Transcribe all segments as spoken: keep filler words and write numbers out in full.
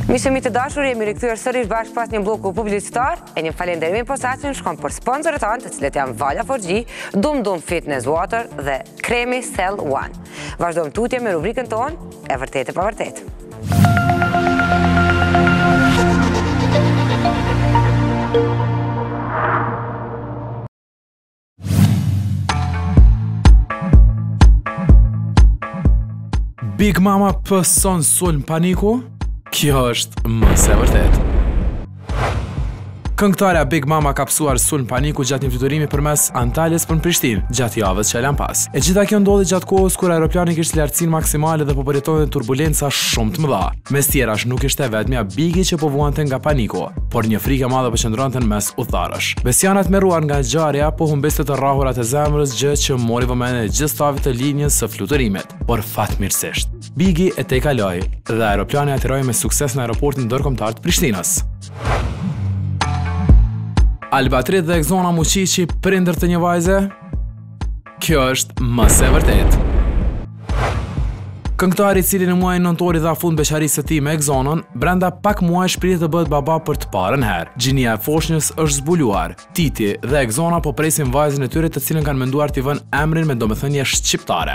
Mishë mi të dashur, jemi rikthyer sërish bashkë pas një bloku publicitar e një falenderimi posaçëm shkon për sponsorët tanë, të cilët janë Vala four G, Dum Dum Fitness Water dhe Kremi Cell One. Vazhdojmë tutje me rubrikën tonë, e vërtet e pa vërtet. Big Mama pëson sulm paniku? Kjo është mës e vërtet. Këngëtarja Big Mama ka pësuar sulm paniku gjatë një fluturimi përmes Antalyas për në Prishtinë, gjatë javës që e lan pas. E gjitha kjo ndodhi gjatë kohës kur aeroplani kishte lartësinë maksimale dhe po përjetonte turbulenca shumë të mëdha. Mes tjerash nuk ishte vetmja Bigi që po vuante nga paniku, por një frikë e madhe po qëndronte mes udhëtarësh. Besianat merruar nga ngjarja po humbiste të rrahurat e zemrës, gjë që mori vëmendjen e gjithë stafit të linjës së fluturimit. Por fatmirësisht, Bigi e tejkaloi dhe aeroplani ateroi me sukses në aeroportin ndërkombëtar të Prishtinës. Albatrit dhe Exona Muqiqi, prindër të një vajze? Kjo është mës e vërtet. Këngëtari i cili në muajin nëntor i dha fund beqarisë së tij me Exonën, brenda pak muaj shpritet të bëhet baba për të parën herë. Gjinia e foshnjës është zbuluar. Titi dhe Exona po presin vajzën e tyre, të cilën kanë menduar t'i vënë emrin me domethënie shqiptare.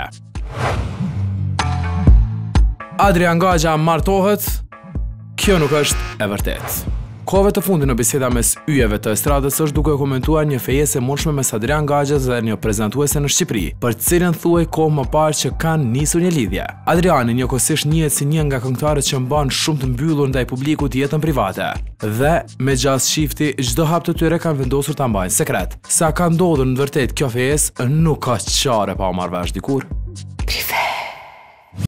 Adrian Gaxha martohet? Kjo nuk është e vërtet. Kohëve të fundit në biseda mes yjeve të estradës është duke komentuar një fejesë e mundshme mes Adrian Gaxhës dhe një prezantuese në Shqipëri, për të cilën thuaj kohë më parë që kanë nisur një lidhje. Adriani njëkohësisht njihet si një nga këngëtarët që mban shumë të mbyllur ndaj publikut jetën private, dhe me gjas shifti çdo hap të tyre kanë vendosur ta mbajnë sekret. Sa ka ndodhur në vërtet kjo fejesë nuk ka çare pa u marrë vesh dikur.